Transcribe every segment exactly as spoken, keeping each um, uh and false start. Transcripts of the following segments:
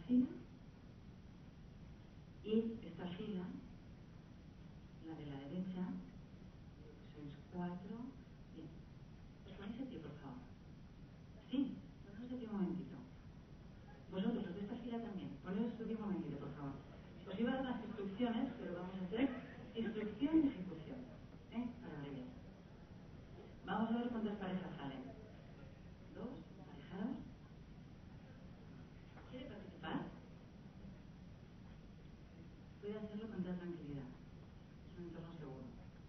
fila y esta fila, la de la derecha, sois cuatro. Bien, os ponéis de pie, por favor. Sí, poneros de pie un momentito. Vosotros, los de esta fila también, poneros de pie un momentito, por favor. Os iba a dar las instrucciones, pero vamos a hacer instrucción y ejecución, ¿eh? Para abreviar. Vamos a ver cuántas parejas salen. Dos, emparejados. ¿Quiere participar? Puede hacerlo con toda tranquilidad. Es un entorno seguro.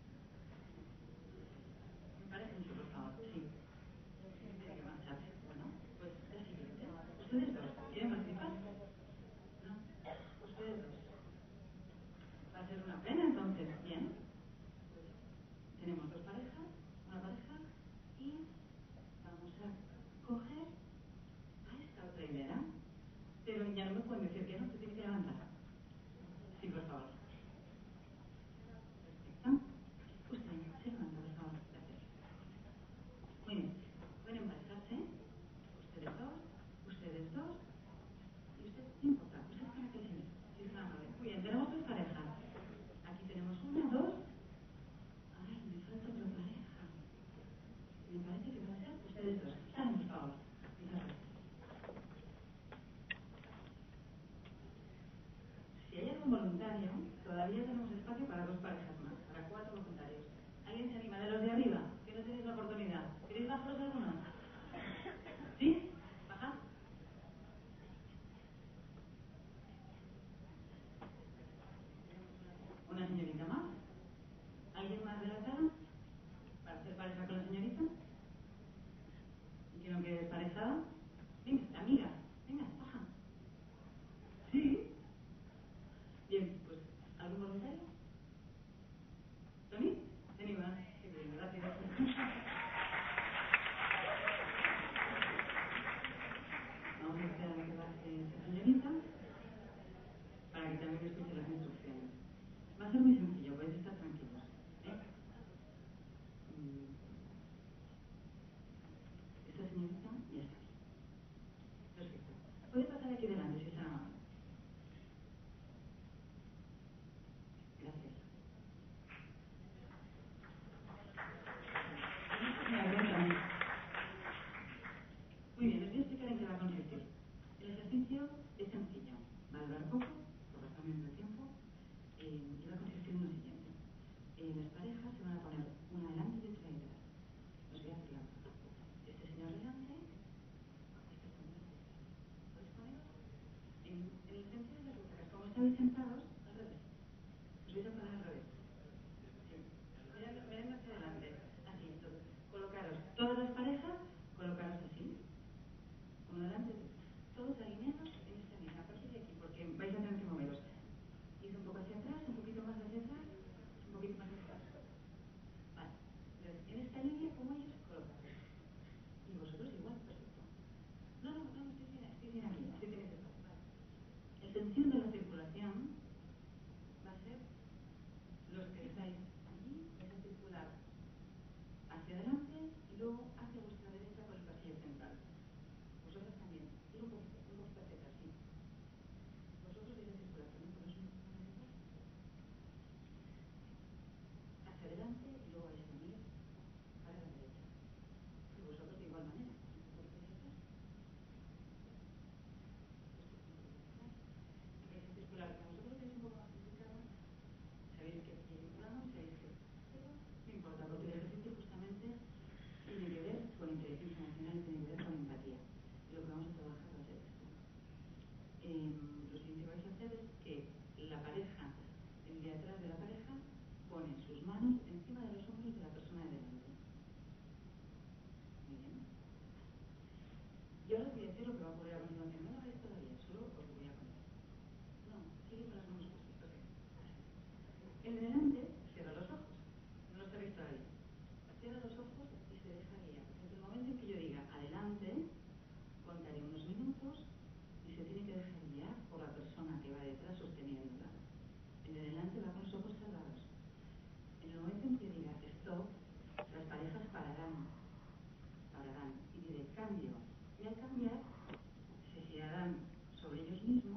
Me parece mucho, por favor. Sí. Tiene que marcharse. Bueno, pues el siguiente. Ustedes dos. ¿Quieren participar? No. Ustedes dos. Va a ser una pena, entonces. Bien. Tenemos dos parejas, una pareja, y vamos a coger a esta otra hilera. Pero ya no me pueden decir que no, se tiene que levantar. Sí, por favor. Perfecto. Usted se levanta, por favor. Gracias. Muy bien. Pueden emparejarse. Ustedes dos, ustedes dos, y usted, no importa, usted para que sí, si es una amable. Muy bien, tenemos dos parejas. Aquí tenemos una, dos. Ay, me falta otra pareja. Me parece que va a ser ustedes dos. Salen, por favor. Muchas gracias. Si hay algún voluntario, todavía tenemos espacio para dos parejas más, para cuatro voluntarios. ¿Alguien se anima de los de arriba? Que no tenéis la oportunidad. ¿Queréis bajaros alguno? ¿Sí? ¿Baja? ¿Una señorita más? ¿Alguien más de la sala? ¿Para hacer pareja con la señorita? ¿Y que no quede desparejada? Venga, amiga, venga, baja. ¿Sí? Bien, pues, ¿algún voluntario? ¿Tony? ¿Se anima? Qué bien, gracias. Vamos a esperar a que baje esa señorita para que también escuche las instrucciones. Va a ser muy sencillo, podéis estar tranquilos. ¿Eh? Esta señorita ya está aquí. Perfecto. Puede pasar aquí delante si es amable. Gracias. Muy bien, les voy a explicar en qué va a consistir. El ejercicio es sencillo, va a durar poco, por razones de tiempo, eh, y va a consistir en lo siguiente. Eh, las parejas se van a poner una delante y otra detrás. Os voy a hacer la prueba. Este señor delante, este señor detrás. ¿Podéis poneros? En, en el sentido de las butacas, como estáis sentados, al revés. Os vais a poner al revés. Sí. Mirando, mirando hacia adelante. Así, entonces, colocaros todas las parejas, colocaros así. Uno delante, todos alineados en esta línea, a partir de aquí, porque vais a tener que moveros. Ir un poco hacia atrás, un poquito más hacia atrás, un poquito más hacia atrás. Vale, entonces en esta línea, como ellos, colocados. Y vosotros igual, perfecto. No, no, no, estoy bien, estoy bien aquí, estoy bien aquí. Vale. El sentido de la circulación va a ser los que estáis allí, vais a circular hacia adelante y luego hacia vuestra derecha por el pasillo central. Vosotros también. Ir un poquito, un poquito hacia atrás, sí. Vosotros vais a circular también por eso. Hacia adelante y luego vais a venir para la derecha. Y vosotros de igual manera. Un poquito hacia atrás. Y vais a circular. Como vosotros lo tenéis un poco más complicado, sabéis que circulamos, sabéis que... Pero no importa, porque el ejercicio justamente tiene que ver con inteligencia emocional y tiene que ver con empatía. Y lo que vamos a trabajar va a ser esto. Eh, lo siguiente que vais a hacer es que la pareja, el de atrás de la pareja, pone sus manos encima de los hombros de la persona de delante. Muy bien. Yo ahora os voy a decir lo que va a ocurrir a continuación. No lo hagáis todavía, solo os lo voy a contar. No, sigue con las manos justas. Perfecto. El de delante cierra los ojos. No lo sabéis todavía. Cierra los ojos y se deja guiar. Desde el momento en que yo diga adelante, contaré unos minutos y se tiene que dejar guiar por la persona que va detrás sosteniéndola. El de delante va con los ojos cerrados. En el momento en que diga stop, las parejas pararán, pararán y diré cambio. Y al cambiar, se girarán sobre ellos mismos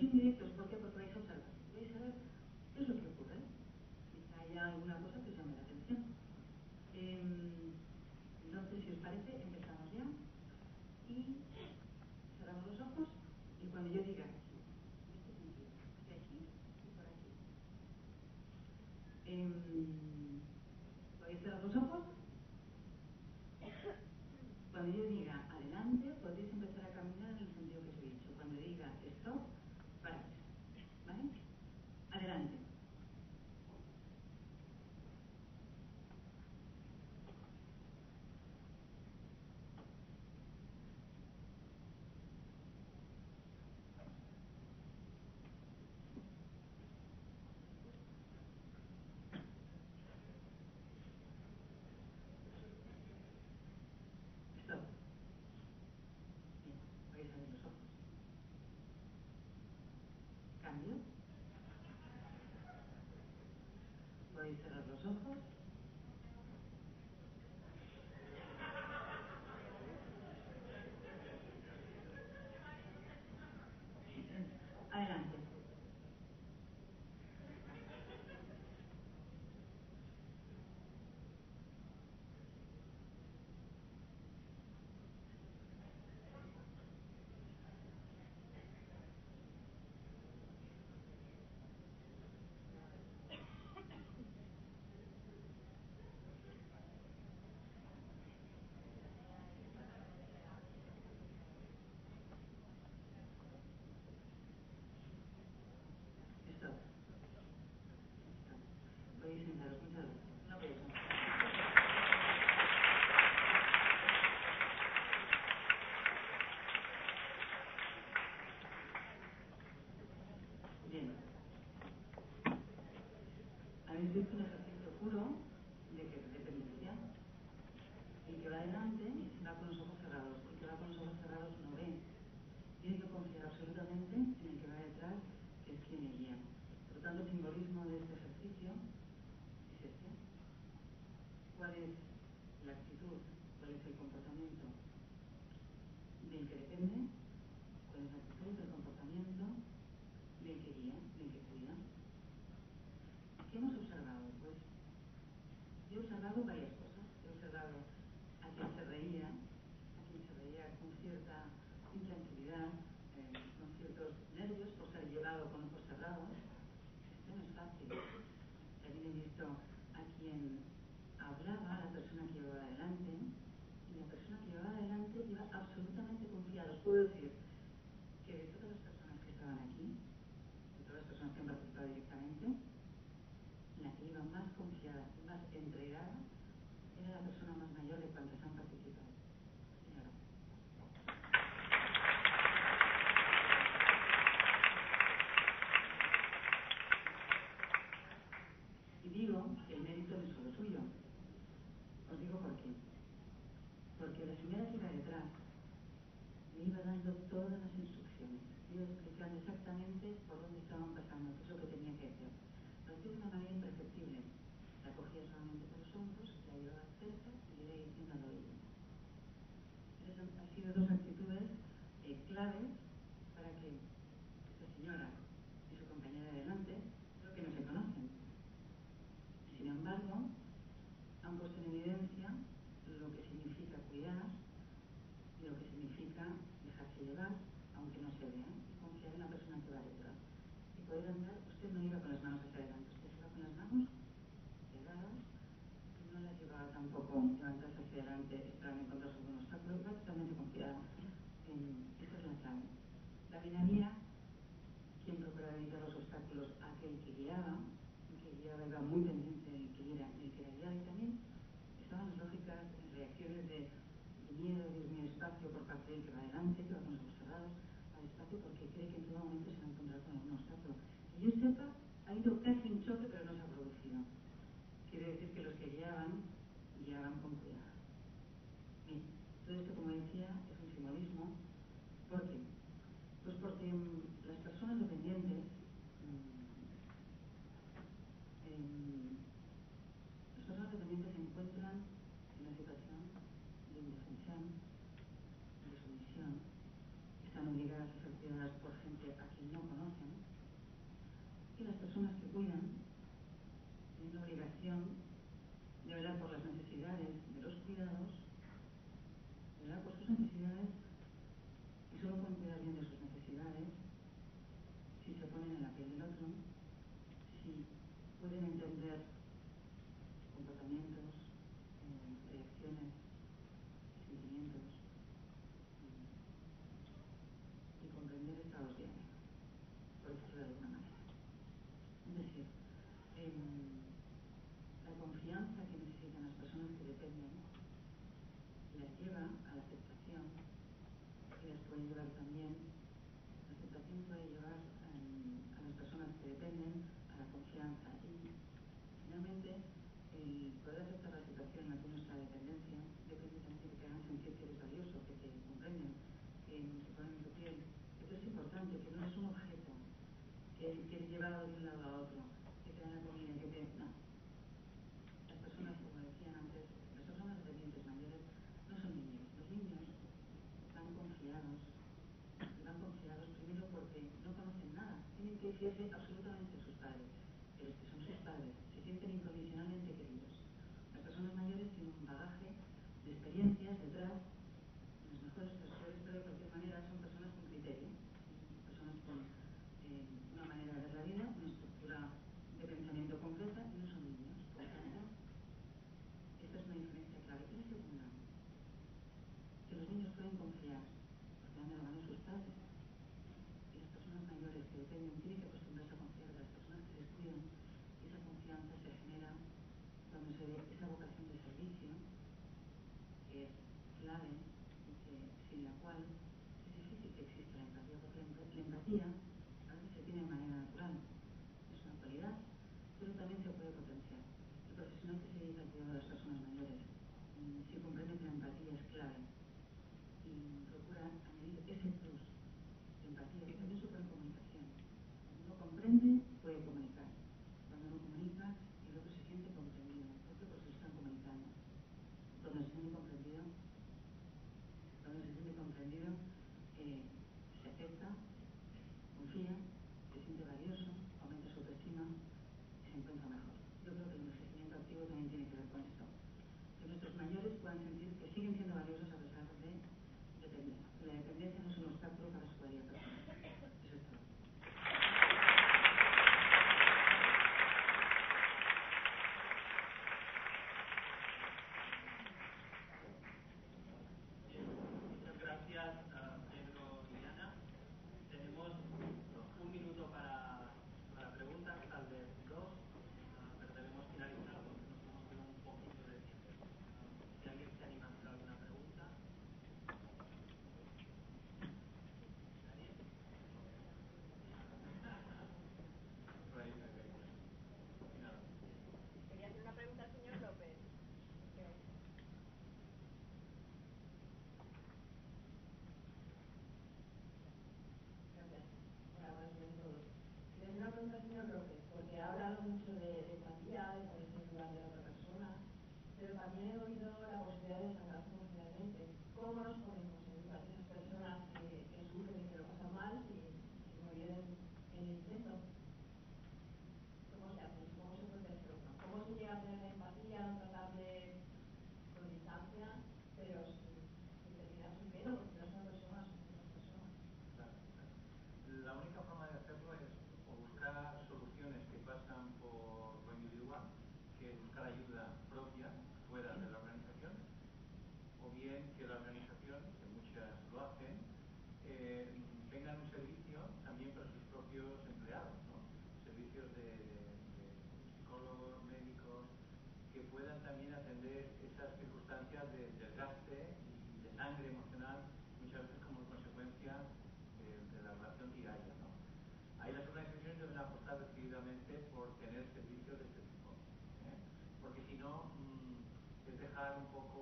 indirectos, ¿por qué? Porque vais a observar. Vais a ver qué es lo que ocurre. Quizá haya alguna cosa que os llame la atención. Eh, entonces, si os parece, empezamos ya. Y cerramos los ojos y cuando yo diga aquí, en este sentido, de aquí y por aquí. Eh, ¿Podéis cerrar los ojos? Cuando yo diga adelante, podéis empezar a caminar en el sentido que os he dicho. Cuando diga stop, paráis. ¿Vale? Adelante. Stop. Bien, podéis abrir los ojos. Cambio. Podéis cerrar los ojos. Adelante. Stop. Podéis sentaros. Muchas gracias. No podéis sentar. Bien. Habéis visto un ejercicio puro de que dependencia. El que va adelante va con los ojos cerrados. El que va con los ojos cerrados no ve. Tiene que confiar absolutamente en el que va detrás, que es quien le guía. Por lo tanto, el simbolismo de este ejercicio es este. ¿Cuál es la actitud? ¿Cuál es el comportamiento del que depende? ¿Cuál es la actitud del comportamiento del que guía, del que cuida? ¿Qué hemos observado? Pues yo he observado varias cosas. He observado a quien se reía, a quien se reía con cierta intranquilidad, eh, con ciertos nervios por ser llevado con ojos cerrados. Esto no es fácil. También he visto a quien hablaba, la persona que llevaba adelante, y la persona que llevaba adelante iba absolutamente confiada. Os puedo decir que de todas las personas que estaban aquí, de todas las personas que han participado directamente, la que iba más confiada y más entregada era la persona más mayor de cuantas han participado. Señora. Y digo que el mérito no es solo suyo. Os digo por qué. Porque la señora que iba detrás me iba dando todas las instrucciones. Me iba explicando exactamente por dónde estaban pasando, qué es lo que tenía que hacer. Lo hacía de una manera imperceptible. La cogía solamente por los hombros, la llevaba cerca y le iba diciendo al oído. Esas han sido dos actitudes eh, claves para que esta señora y su compañera de delante, creo que no se conocen. Sin embargo, han puesto en evidencia lo que significa cuidar y lo que significa dejarse llevar, aunque no se vea, y confiar en la persona que va detrás. Y poder andar, usted no iba con las manos hacia adelante, usted iba con las manos pegadas, y no las llevaba tampoco levantadas hacia adelante, esperando encontrarse con un obstáculo, iba totalmente confiada. En, esta es la clave. También había quien procuraba evitar los obstáculos a aquel que guiaba, el que guiaba iba muy pendiente del que era, del que era guiado, y también estaban las lógicas reacciones de miedo, Dios mío, espacio por parte del que va adelante, que va con los ojos cerrados, va despacio porque cree que en todo momento se va a encontrar con algún obstáculo. Que yo sepa, ha habido casi un choque, pero no se ha producido. Quiere decir que los que guiaban, guiaban con cuidado. Bien, todo esto, como decía, es un simbolismo. ¿Por qué? Pues porque mmm, las personas dependientes, mmm, eh, las personas dependientes se encuentran en una situación de indefensión, de sumisión, están obligadas a ser cuidadas por gente especialmente a quien no conocen, y las personas que cuidan tienen la obligación de velar por las necesidades de los cuidados, de velar por sus necesidades, y solo pueden cuidar bien de sus necesidades si se ponen en la piel del otro, si pueden entender comportamientos, eh, reacciones, sentimientos eh, y comprender estados de ánimo, por decirlo de alguna manera. Es decir, eh, la confianza que necesitan las personas que dependen las lleva a la aceptación y las puede llevar también, la aceptación puede llevar um, a las personas que dependen a la confianza y finalmente el poder aceptar la situación en la que uno está dependencia depende también de que te hagan sentir que eres valioso, que te comprenden, que se ponen en tu piel, que tú es importante, que no es un objeto, que, que eres llevado de un lado a otro, que te dan la comida, que te... No. Las personas, como decían antes, las personas dependientes mayores no son niños. Los niños van confiados, y van confiados primero porque no conocen nada, tienen que fiarse absolutamente de sus padres, pero es que son sus padres, se sienten incondicionalmente queridos. Las personas mayores tienen un bagaje de experiencias detrás, en las mejores personas, pero de cualquier manera son personas con criterio, personas con eh, una manera de ver la vida, una estructura de pensamiento concreta y no son niños. Por lo tanto, esta es una diferencia clave. Y la segunda, que los niños pueden confiar, porque dan de la mano a sus padres. Y las personas mayores que dependen tienen que acostumbrarse a confiar de las personas que les cuidan. Y esa confianza se genera cuando se ve esa vocación de servicio, que es clave y que, sin la cual es difícil que exista la empatía, porque la, la empatía a veces se tiene de manera natural. Es una cualidad, pero también se puede potenciar. El profesional que se dedica al cuidado de las personas mayores, si comprende que la empatía es clave y procura añadir ese plus de empatía, que también supone comunicación. Cuando uno comprende, puede comunicar. Cuando uno comunica, el otro se siente comprendido. ¿Por qué? Porque se están comunicando. Cuando se siente comprendido, cuando se siente comprendido, eh, se acepta, confía, se siente valioso, aumenta su autoestima y se encuentra mejor. Yo creo que el envejecimiento activo también tiene que ver con esto. Que nuestros mayores puedan sentir que siguen siendo valiosos a pesar de depender. La dependencia no es un obstáculo para su calidad personal. Eso es todo. Muchas gracias a Pedro y Ana. Tenemos un minuto para, para preguntas, tal vez dos, uh, pero debemos finalizar porque nos hemos quedado un poquito de tiempo. Uh, si alguien se anima a hacer alguna pregunta. ¿Nadie? Por ahí, perfecto. Nada. Quería hacer una pregunta al señor López. Gracias. Hola, buenos días a todos. Quería hacer una pregunta al señor López, porque ha hablado mucho de, de empatía, de ponerse en el lugar de la otra persona, pero también he oído la posibilidad de desangrarse emocionalmente. ¿Cómo nos ponemos en el lugar de esas personas que, que sufren y que lo pasan mal y, y como vienen en el intento? ¿Cómo se hace? ¿Cómo se puede hacer uno? ¿Cómo se llega a tener la empatía, no tratarle con distancia, pero sin, sin terminar sin pelo, porque no son personas, son otras personas? Claro, claro. La única forma de hacerlo es o buscar soluciones que pasan por lo individual, que es buscar ayuda propia fuera de la organización, o bien que la organización, que muchas lo hacen, eh, tengan un servicio también para sus propios empleados, ¿no? Servicios de, de psicólogos, médicos, que puedan también atender esas circunstancias de desgaste y de sangre emocional, muchas veces como consecuencia de, de la relación diaria, ¿no? Ahí las organizaciones deben apostar decididamente por tener servicios de este tipo, ¿eh? Porque si no, mmm, es dejar un poco